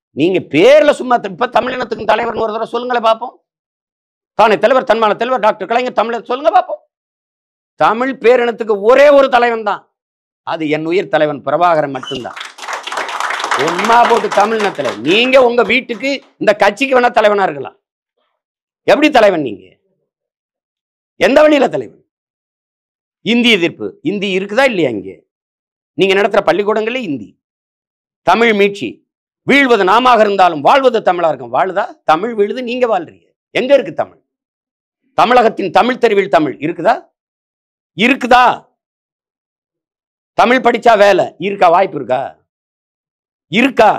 நீங்க பேர்ல சும்மா இப்ப தமிழினத்துக்கு தலைவர் ஒரு தடவை சொல்லுங்களே பார்ப்போம். தானே தலைவர், தன்மான தலைவர் டாக்டர் கலைஞர் தமிழர் சொல்லுங்க பார்ப்போம். தமிழ் பேரினத்துக்கு ஒரே ஒரு தலைவன் தான், அது என் உயிர் தலைவன் பிரபாகரன் மட்டும்தான். உண்மா போட்டு தமிழ்னத்துல நீங்க உங்க வீட்டுக்கு இந்த கட்சிக்கு வேணா தலைவனா இருக்கலாம். எப்படி தலைவன் நீங்க? எந்த வழியில தலைவன்? இந்தி எதிர்ப்பு, இந்தி இருக்குதா இல்லையா? இங்க நீங்க நடத்துற பள்ளிக்கூடங்களே இந்தி. தமிழ் மீட்சி, வீழ்வது நாமாக இருந்தாலும் வாழ்வது தமிழா இருக்கும். வாழுதா? தமிழ் வீழுது, நீங்க வாழ்றீங்க. எங்க இருக்கு தமிழ்? தமிழகத்தின் தமிழ் தெருவில் தமிழ் இருக்குதா? இருக்குதா? தமிழ் படிச்சா வேலை இருக்கா? வாய்ப்பு இருக்கா? இருக்கா?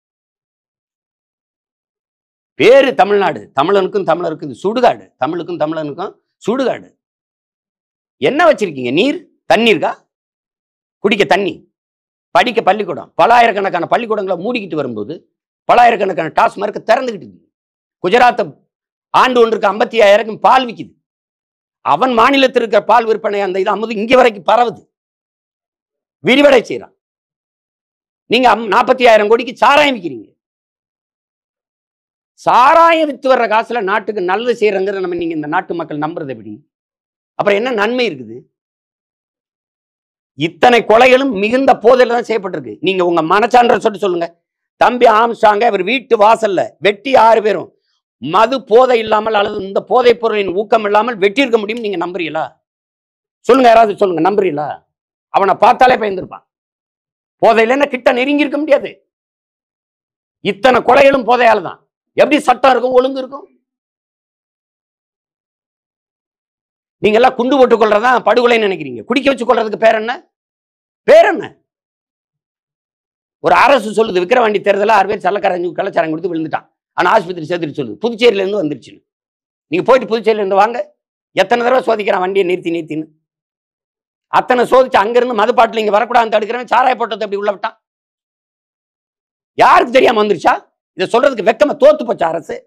பேரு தமிழ்நாடு, தமிழனுக்கும் தமிழருக்கும் சுடுகாடு, தமிழுக்கும் தமிழனுக்கும் சுடுகாடு. என்ன வச்சிருக்கீங்க? நீர், தண்ணீர்கா? குடிக்க தண்ணி, படிக்க பள்ளிக்கூடம், பல ஆயிரக்கணக்கான பள்ளிக்கூடங்களை மூடிக்கிட்டு வரும்போது பல ஆயிரக்கணக்கான டாஸ்மார்க் திறந்துகிட்டு இருக்கு. குஜராத் ஆண்டு ஒன்றுக்கு 55,000 பால் விற்குது. அவன் மாநிலத்தில் இருக்கிற பால் விற்பனை அந்த இது அமுது இங்க வரைக்கும் பரவுது, விரிவடை செய்யறான். நீங்க 40,000 கோடிக்கு சாராயம் விற்கிறீங்க. சாராயம் வித்து வர்ற காசுல நாட்டுக்கு நல்லது செய்யறங்கிற நம்ம நீங்க இந்த நாட்டு மக்கள் நம்புறது எப்படி? அப்புறம் என்ன நன்மை இருக்குது? இத்தனை கொலைகளும் மிகுந்த போதையில தான் செய்யப்பட்டிருக்கு. நீங்க உங்க மனச்சான்ற சொல்லுங்க. தம்பி ஆம்ஸ்ட்ராங்க அவர் வீட்டு வாசல்ல வெட்டி 6 பேரும் மது போதை இல்லாமல் அல்லது இந்த போதைப் பொருளின் ஊக்கம் இல்லாமல் வெட்டியிருக்க முடியும். நீங்க நம்புறீங்களா? சொல்லுங்க, யாராவது சொல்லுங்க, நம்புறீங்களா? அவனை பார்த்தாலே பயந்துருப்பான். போதையில கிட்ட நெருங்கி இருக்க முடியாது. இத்தனை கொலைகளும் போதையால தான். எப்படி சட்டம் இருக்கும், ஒழுங்கு இருக்கும்? நீங்க எல்லாம் குண்டு போட்டுக் கொள்றதா படுகொலைன்னு நினைக்கிறீங்க. குடிக்க வச்சு கொள்றதுக்கு பேர் என்ன? பேர் என்ன? ஒரு அரசு சொல்லுது விக்கிரவாண்டி தேர்தலில் 6 பேர் கள்ளச்சாரம் கொடுத்து விழுந்துட்டான், ஆனா ஆஸ்பத்திரி சேர்த்துட்டு சொல்லுது புதுச்சேரியில இருந்து வந்துருச்சு. நீங்க போயிட்டு புதுச்சேரியில இருந்து வாங்க, எத்தனை தடவை சோதிக்கிறான் வண்டியை நிறுத்தின்னு. அத்தனை சோதிச்சு அங்கிருந்து மதுப்பாட்டில் இங்க வரக்கூடாது தடுக்கிறவன் சாராய போட்டத்தை அப்படி உள்ள விட்டான். யாருக்கு தெரியாம வந்துருச்சா? இதை சொல்றதுக்கு வெக்கமா தோத்து போச்சா அரசு?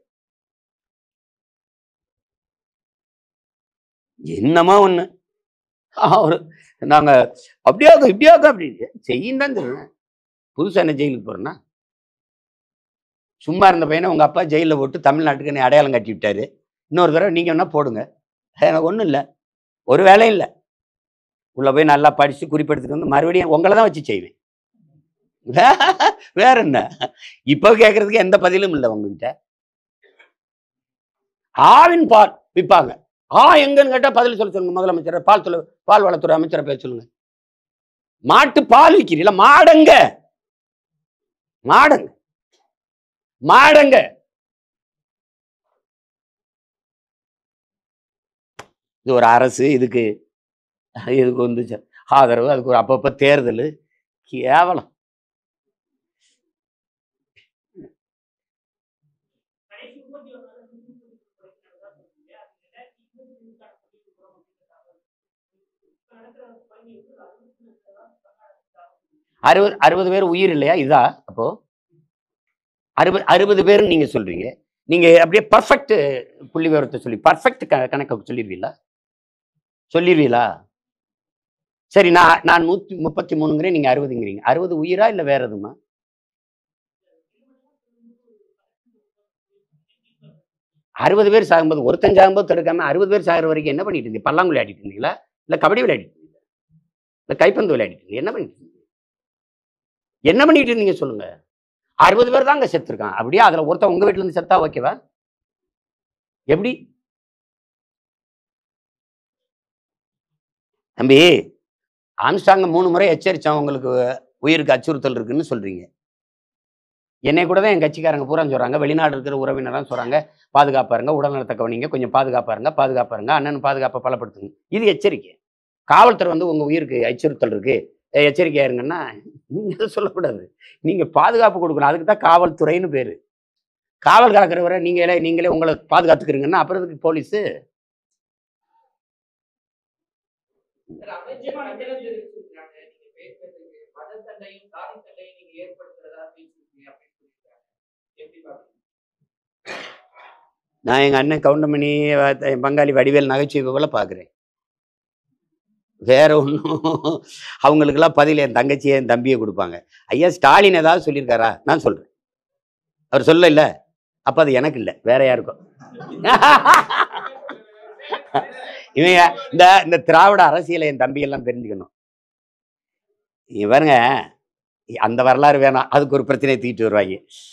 என்னமா ஒண்ணு நாங்க அப்படியாக இப்படியாக அப்படின்னு செய்யும் தான் சொல்றேன். புதுசா என்ன ஜெயிலுக்கு போறேன்னா? சும்மா இருந்த பையனை உங்க அப்பா ஜெயிலில் போட்டு தமிழ்நாட்டுக்கு என்னை அடையாளம் கட்டி விட்டாரு. இன்னொரு தடவை நீங்க வேணா போடுங்க, எனக்கு ஒன்றும் இல்லை, ஒரு வேலையும் இல்லை. உள்ள போய் நல்லா படிச்சு குறிப்பெடுத்துட்டு வந்து மறுபடியும் உங்களை தான் வச்சு செய்வேன். வேற என்ன? இப்ப கேட்கறதுக்கு எந்த பதிலும் இல்லை உங்ககிட்ட. ஆவின் பால் விற்பாங்க. எங்கன்னு கேட்டா பதில் சொல்லுங்க. முதலமைச்சர் பால் வளத்துறை அமைச்சரை பேச சொல்லுங்க. மாட்டு பால் விற்கிறீங்களா? மாடங்க மாடங்க மாடங்க. இது ஒரு அரசு, இதுக்கு வந்து ஆதரவு, அதுக்கு ஒரு அப்பப்ப தேர்தல், கேவலம். அறுபது பேர் உயிர் இல்லையா? இதா அப்போ 60 பேர் நீங்க சொல்றீங்க. நீங்க அப்படியே பர்ஃபெக்ட் புள்ளி விவரத்தை சொல்லி பர்ஃபெக்ட் கணக்கு சொல்லிடுவீங்களா? சரி, நான் 133ங்கிறேன், நீங்க 60ங்கிறீங்க. 60 உயிரா இல்ல வேற எதுமா? அறுபது பேர் சாகும்போது ஒருத்தன் சாகும்போது தடுக்காம 60 பேர் சாகிற வரைக்கும் என்ன பண்ணிட்டு இருந்தீங்க? பல்லாங்குழி ஆடிட்டு இருந்தீங்களா? இல்ல கபடி விளையாடிட்டு இருந்தீங்களா? இல்ல கைப்பந்து விளையாடிட்டு இருந்தீங்க? என்ன பண்ணிட்டு இருந்தீங்க சொல்லுங்க. 60 பேர் தாங்க செத்துருக்கான். அப்படியே அதுல ஒருத்தன் உங்க வீட்டுல இருந்து செத்தா ஓகேவா? எப்படி தம்பி? ஆம்ஸ்ட்ராங்க 3 முறை எச்சரிச்சான் உங்களுக்கு உயிருக்கு அச்சுறுத்தல் இருக்குன்னு சொல்றீங்க. என்னை கூட தான் என் கட்சிக்காரங்க பூரா சொல்றாங்க, வெளிநாடு இருக்கிற உறவினரான் சொல்றாங்க, பாதுகாப்பாருங்க, உடல்நலத்தை கவனிங்க, கொஞ்சம் பாதுகாப்பாருங்க, அண்ணன் பாதுகாப்பை பலப்படுத்துங்க. இது எச்சரிக்கை. காவல்துறை வந்து உங்க உயிருக்கு அச்சுறுத்தல் இருக்கு, எச்சரிக்கையா இருங்கன்னா நீங்க சொல்லக்கூடாது. நீங்க பாதுகாப்பு கொடுக்கணும். அதுக்கு தான் காவல்துறைன்னு பேரு. காவல் காக்கிறவரை நீங்களே உங்களை பாதுகாத்துக்கிறீங்கன்னா அப்புறம் இதுக்கு போலீஸு? நான் எங்க அண்ணன் கவுண்டமணி பங்காளி வடிவேல் நகைச்சுவை போல பாக்குறேன். வேற ஒன்றும் அவங்களுக்கெல்லாம் பதில் என் தங்கச்சியை என் தம்பியை கொடுப்பாங்க. ஐயா ஸ்டாலின் ஏதாவது சொல்லியிருக்காரா? நான் சொல்றேன், அவர் சொல்ல இல்ல, அப்ப அது எனக்கு இல்லை, வேற யாருக்கும். இவங்க இந்த திராவிட அரசியலை என் தம்பி எல்லாம் தெரிஞ்சுக்கணும். இவருங்க அந்த வரலாறு வேணாம், அதுக்கு ஒரு பிரச்சனையை தீட்டு வருவாங்க.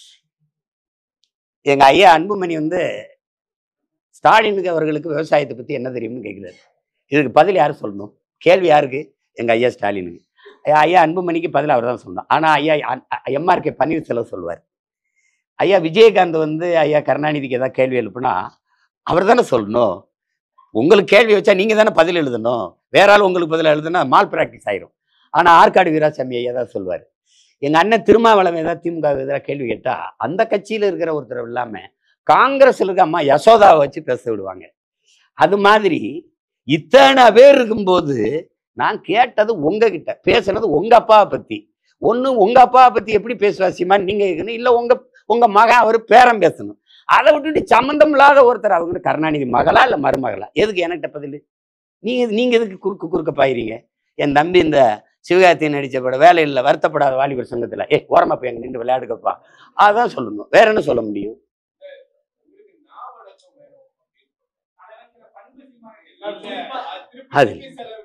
எங்க ஐயா அன்புமணி வந்து ஸ்டாலினுக்கு அவர்களுக்கு விவசாயத்தை பத்தி என்ன தெரியும்னு கேட்கிறாரு. இதுக்கு பதில் யாரு சொல்லணும்? கேள்வி யாருக்கு? எங்க ஐயா ஸ்டாலினுக்கு. ஐயா அன்புமணிக்கு பதில் அவர் தான் சொல்லணும். ஆனா ஐயா எம்ஆர்கே பன்னீர்செல்வம் சொல்லுவார். ஐயா விஜயகாந்த் வந்து ஐயா கருணாநிதிக்கு ஏதாவது கேள்வி எழுப்புனா அவர் தானே சொல்லணும். உங்களுக்கு கேள்வி வச்சா நீங்க தானே பதில் எழுதணும். வேற ஆள் உங்களுக்கு பதில் எழுதுனா மால் பிராக்டிஸ் ஆயிரும். ஆனா ஆற்காடு வீராசாமி ஐயா தான் சொல்லுவார். எங்க அண்ணன் திருமாவளவன் ஏதாவது திமுக எதிராக கேள்வி கேட்டா அந்த கட்சியில இருக்கிற ஒருத்தர் இல்லாம காங்கிரஸ்ல இருக்க அம்மா யசோதாவை வச்சு பேச விடுவாங்க. அது மாதிரி இத்தனை பேர் இருக்கும்போது நான் கேட்டது உங்ககிட்ட, பேசுனது உங்க அப்பாவை பத்தி. ஒண்ணு உங்க அப்பாவை பத்தி எப்படி பேசுவா சீமான் நீங்க கேட்கணும், இல்ல உங்க மகன் அவரு பேரம் பேசணும். அதை விட்டுட்டு சம்மந்தம் இல்லாத ஒருத்தர் அவங்க கருணாநிதி மகளா இல்ல மருமகளா? எதுக்கு என்கிட்ட பதில்? நீங்க எதுக்கு குறுக்க பாயிறீங்க? என் தம்பி இந்த சிவகார்த்தியை நடிச்ச படம் வேலையில் வருத்தப்படாத வாலிபர் சங்கத்துல ஓரமா போய் எங்க நின்று விளையாடுக்கப்பா, அதான் சொல்லணும். வேற என்ன சொல்ல முடியும்? அது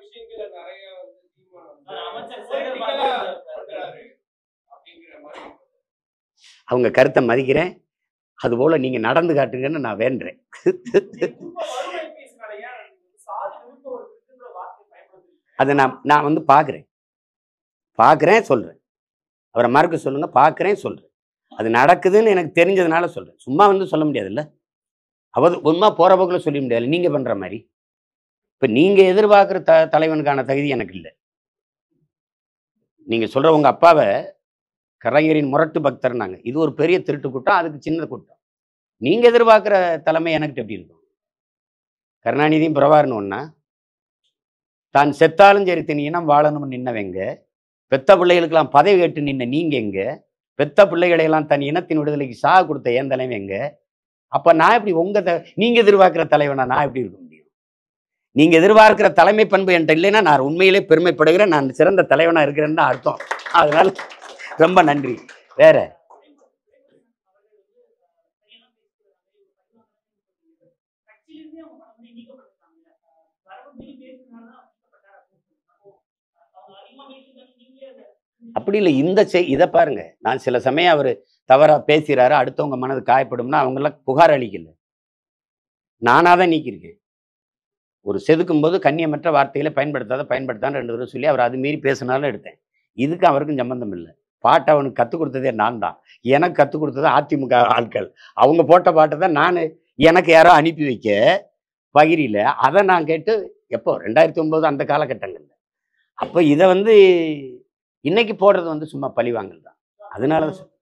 அவங்க கருத்தை மதிக்கிறேன். அது போல நீங்க நடந்து காட்டுங்கன்னு நான் வேண்டேன். அதை நான் வந்து பார்க்குறேன் சொல்றேன். அவரை மறுக்க சொல்லுங்க, பார்க்குறேன் சொல்றேன். அது நடக்குதுன்னு எனக்கு தெரிஞ்சதுனால சொல்றேன். சும்மா வந்து சொல்ல முடியாதுல்ல, அவர் உண்மை போற போக்கில் சொல்ல முடியாது நீங்க பண்ற மாதிரி. இப்ப நீங்க எதிர்பார்க்குற தலைவனுக்கான தகுதி எனக்கு இல்லை. நீங்க சொல்ற உங்க அப்பாவை கலைஞரின் முரட்டு பக்தர்னாங்க. இது ஒரு பெரிய திருட்டு கூட்டம், அதுக்கு சின்ன கூட்டம். நீங்க எதிர்பார்க்குற தலைமை எனக்கு எப்படி இருக்கும்? கருணாநிதியும் பிரபாகரன் ஒண்ணா? தான் செத்தாலும் சரி தன் இனம் வாழணும்னு நின்னவங்க, பெத்த பிள்ளைகளுக்கெல்லாம் பதவி கேட்டு நின்ன நீங்க எங்க? பெத்த பிள்ளைகளையெல்லாம் தன் இனத்தின் விடுதலைக்கு சாக கொடுத்த ஏன் தலைமை எங்க? அப்ப நான் எப்படி நீங்க எதிர்பார்க்கிற தலைவனா நான் எப்படி இருக்க முடியும்? நீங்க எதிர்பார்க்கிற தலைமை பண்பு என்கிட்ட இல்லைன்னா நான் உண்மையிலே பெருமைப்படுகிறேன், நான் சிறந்த தலைவனா இருக்கிறேன்னு அர்த்தம். அதனால ரொம்ப நன்றி. வேற அப்படி இல்லை. இதை பாருங்க, நான் சில சமயம் அவர் தவறா பேசுறாரு, அடுத்தவங்க மனது காயப்படும்னா அவங்கெல்லாம் புகார் அளிக்கல, நானா தான் நீக்கியிருக்கேன். ஒரு செதுக்கும் போது கண்ணியமற்ற வார்த்தைகளை பயன்படுத்தாத 2 தடவை சொல்லி அவர் அது மீறி பேசினாலும் எடுத்தேன். இதுக்கு அவருக்கும் சம்பந்தம் இல்லை. பாட்டை அவனுக்கு கற்றுக் கொடுத்ததே நான் தான். எனக்கு கற்றுக் கொடுத்தது அதிமுக ஆட்கள். அவங்க போட்ட பாட்டை தான் நான் எனக்கு யாரோ அனுப்பி வைக்க பகிரில அதை நான் கேட்டு எப்போ 2009 அந்த காலகட்டங்கள்ல. அப்போ இதை வந்து இன்னைக்கு போடுறது வந்து சும்மா பழி வாங்கல் தான். அதனால தான்